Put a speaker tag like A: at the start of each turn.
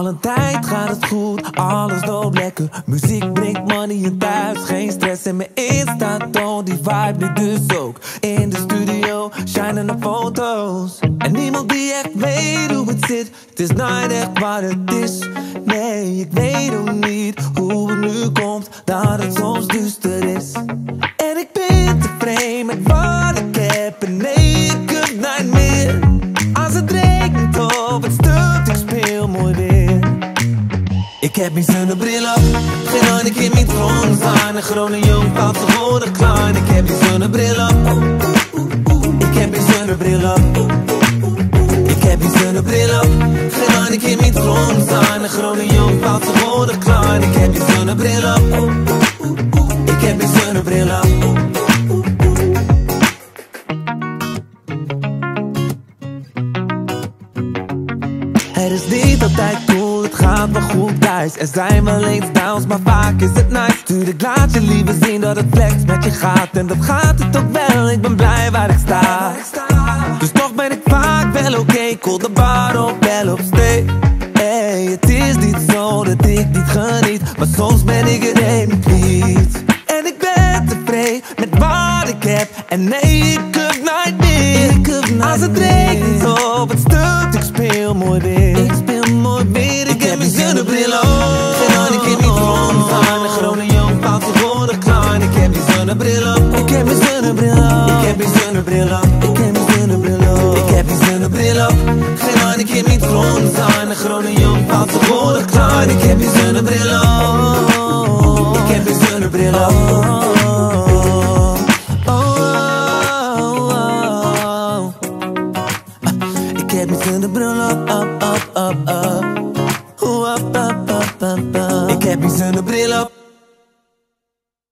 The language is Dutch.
A: Al een tijd gaat het goed, alles loopt lekker. Muziek brengt money in thuis, geen stress. En mijn Insta-toon, die vibe nu dus ook. In de studio, shinen de foto's. En niemand die echt weet hoe het zit. Het is nooit echt wat het is. Nee, ik weet ook niet hoe het nu komt dat het soms duister is. En ik ben tevreden met wat ik heb. En nee, ik heb nooit meer. Als het regent op het stuk, ik speel mooi weer. Ik heb mijn zonnebril op, geen andere keer mijn troon staan. Een groene jong valt geworden klein. Ik heb mijn zonnebril op, ik heb mijn zonnebril op. Ik heb mijn zonnebril op, geen andere keer mijn troon staan. Een groene jong valt geworden klein. Ik heb mijn zonnebril op, ik heb mijn zonnebril op. Het is niet altijd cool, het gaat wel goed thuis. Er zijn wel eens downs, maar vaak is het nice. Tuurlijk laat je liever zien dat het flex met je gaat. En dat gaat het ook wel, ik ben blij waar ik sta. Dus toch ben ik vaak wel oké, call de bar op, wel op stay. Hey, het is niet zo dat ik niet geniet, maar soms ben ik er even kwijt. En ik ben tevreden met wat ik heb. En nee, ik heb nooit meer. Als het regent op het stuk, ik speel mooi weer. Ik speel mooi weer, ik heb mijn zonnebril op. Geen andere keer mijn droom staan. Een groene jong valt geworden klein. Ik heb mijn zonnebril op, ik heb mijn zonnebril op. Ik heb mijn zonnebril op, ik heb mijn zonnebril op. Ik heb mijn zonnebril op, geen andere keer mijn droom staan. Een groene jong valt geworden klein. Ik heb mijn zonnebril op, ik heb mijn zonnebril op. Ik heb mijn zonnebril op, up, up, up, up. Up, up, up, up, up. Ik heb mijn zonnebril op.